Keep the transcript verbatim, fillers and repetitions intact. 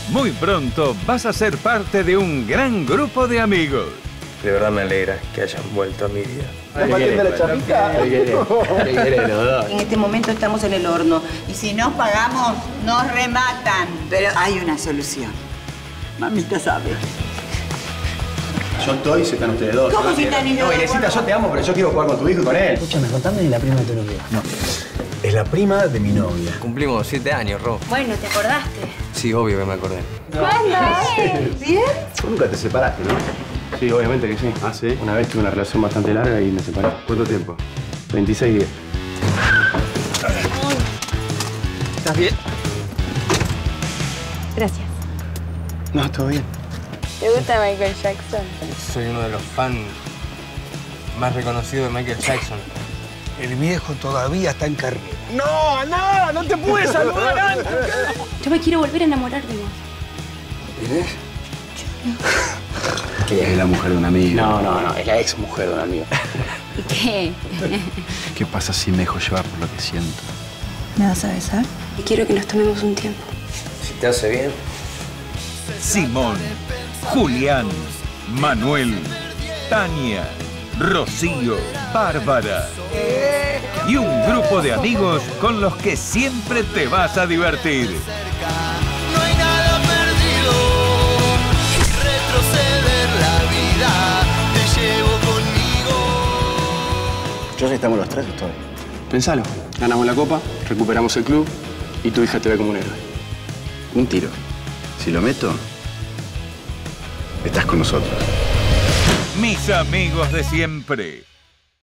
Muy pronto vas a ser parte de un gran grupo de amigos. De verdad me alegra que hayan vuelto a mi vida. La chapita. En este momento estamos en el horno. Y si no pagamos, nos rematan. Pero hay una solución. Mamita sabe. Yo estoy y se están ustedes dos. ¿Cómo si están ellos? No, Inesita, yo te amo, pero yo quiero jugar con tu hijo y con él. Escúchame, contame de la prima de tu novia. No, es la prima de mi novia. Cumplimos siete años, Ro. Bueno, ¿te acordaste? Sí, obvio que me acordé. ¿Cuándo? ¿Bien? Tú nunca te separaste, ¿no? Sí, obviamente que sí. Ah, ¿sí? Una vez tuve una relación bastante larga y me separé. ¿Cuánto tiempo? veintiséis días. ¿Estás bien? Gracias. No, todo bien. ¿Te gusta Michael Jackson? Soy uno de los fans más reconocidos de Michael Jackson. El viejo todavía está en carrera. ¡No, no! ¡No te pude saludar antes! Yo me quiero volver a enamorar de vos. ¿Inés? ¿Qué? Es la mujer de un amigo. No, no, no. Es la ex mujer de un amigo. ¿Qué? ¿Qué pasa si me dejo llevar por lo que siento? ¿Me vas a besar? Y quiero que nos tomemos un tiempo. Si te hace bien. Simón, Julián, Manuel, Tania, Rocío, Bárbara. Y un grupo de amigos con los que siempre te vas a divertir. No hay nada perdido. Retroceder la vida. Te llevo conmigo. Yo si estamos los tres, estoy. Pensalo. Ganamos la copa, recuperamos el club y tu hija te ve como un héroe. Un tiro. Si lo meto, estás con nosotros. Mis amigos de siempre.